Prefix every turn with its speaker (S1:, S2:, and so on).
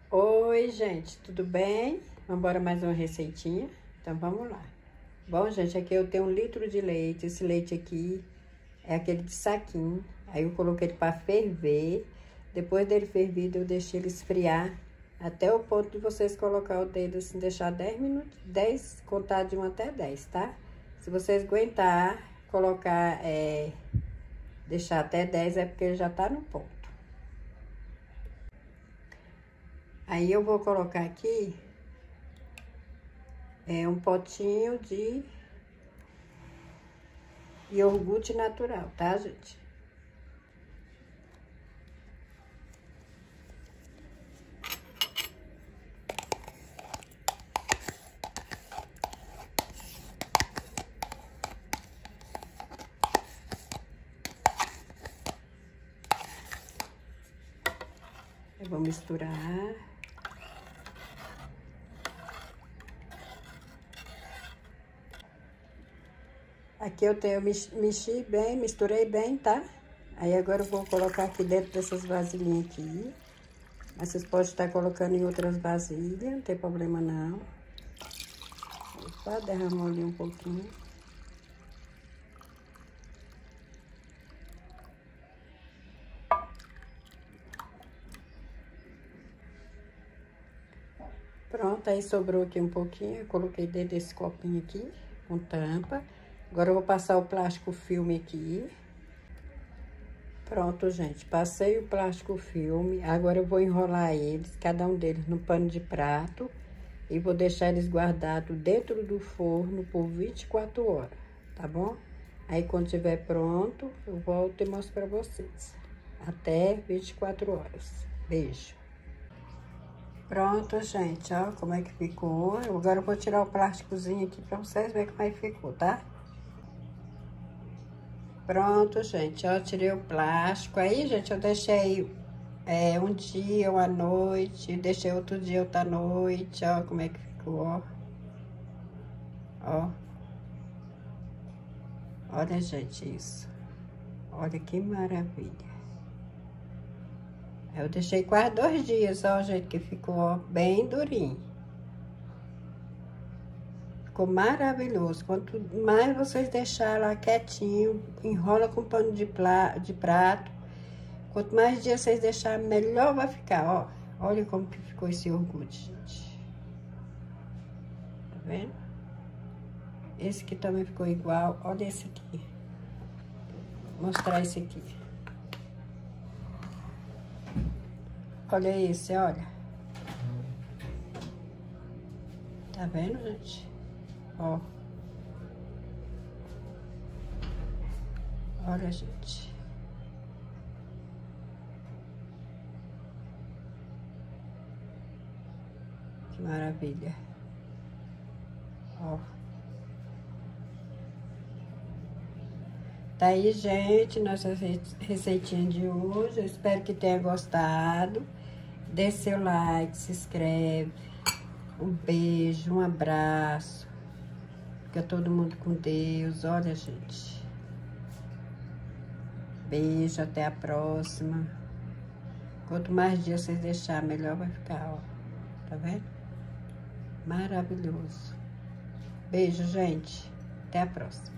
S1: Oi, gente, tudo bem? Vamos embora mais uma receitinha? Então, vamos lá. Bom, gente, aqui eu tenho 1 litro de leite. Esse leite aqui é aquele de saquinho. Aí eu coloquei ele para ferver. Depois dele fervido, eu deixei ele esfriar até o ponto de vocês colocar o dedo assim, deixar 10 minutos, 10, contar de 1 até 10, tá? Se vocês aguentar, colocar, deixar até 10 é porque ele já tá no ponto. Aí eu vou colocar aqui um potinho de iogurte natural, tá, gente? Eu vou misturar. Aqui eu tenho, mexi bem, misturei bem, tá? Aí agora eu vou colocar aqui dentro dessas vasilhinhas aqui. Mas vocês podem estar colocando em outras vasilhas, não tem problema não. Opa, derramou ali um pouquinho. Pronto, aí sobrou aqui um pouquinho, eu coloquei dentro desse copinho aqui, com tampa. Agora eu vou passar o plástico filme aqui. Pronto, gente, passei o plástico filme. Agora eu vou enrolar eles, cada um deles no pano de prato. E vou deixar eles guardados dentro do forno por 24 horas, tá bom? Aí quando estiver pronto, eu volto e mostro pra vocês. Até 24 horas. Beijo. Pronto, gente, ó, como é que ficou. Agora eu vou tirar o plásticozinho aqui pra vocês verem como é que ficou, tá? Pronto, gente, ó, tirei o plástico. Aí, gente, eu deixei um dia, uma noite, deixei outro dia, outra noite, ó, como é que ficou, ó. Ó. Olha, gente, isso. Olha que maravilha. Eu deixei quase 2 dias, ó, gente, que ficou, ó, bem durinho. Ficou maravilhoso. Quanto mais vocês deixarem lá quietinho, enrola com pano de prato. Quanto mais dias vocês deixarem, melhor vai ficar, ó. Olha como que ficou esse iogurte, gente. Tá vendo? Esse aqui também ficou igual. Olha esse aqui. Vou mostrar esse aqui. Olha esse, olha. Tá vendo, gente? Ó. Olha, gente. Que maravilha. Ó. Tá aí, gente, nossa receitinha de hoje. Eu espero que tenha gostado. Dê seu like, se inscreve. Um beijo, um abraço. Fica todo mundo com Deus. Olha, gente. Beijo, até a próxima. Quanto mais dias vocês deixarem, melhor vai ficar, ó. Tá vendo? Maravilhoso. Beijo, gente. Até a próxima.